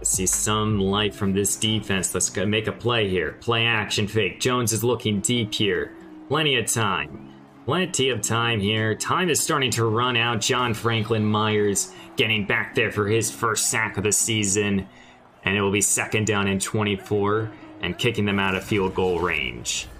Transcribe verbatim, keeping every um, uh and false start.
Let's see some light from this defense. Let's go make a play here. Play action fake. Jones is looking deep here. Plenty of time. Plenty of time here. Time is starting to run out. John Franklin Myers getting back there for his first sack of the season. And it will be second down and twenty-four and kicking them out of field goal range.